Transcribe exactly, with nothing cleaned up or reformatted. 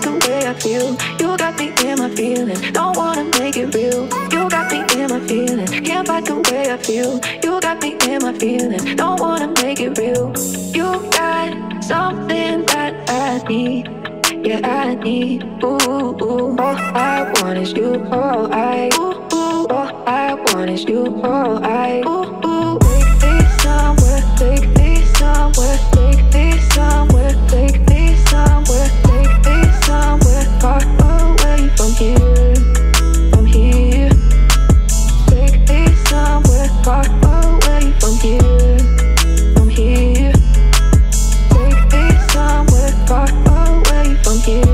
the way I feel. You got me in my feelings, don't wanna make it real. You got me in my feelings, can't fight the way I feel. You got me in my feelings, don't wanna make it real. You got something that I need, yeah I need. Ooh, ooh, all I want is you. All I, ooh, ooh, all I want is you. All I, ooh, ooh. Take me somewhere, take me somewhere, take me somewhere, take me somewhere, take me somewhere far away from here, from here. Take me somewhere far away from here, from here. Take me somewhere far away from here.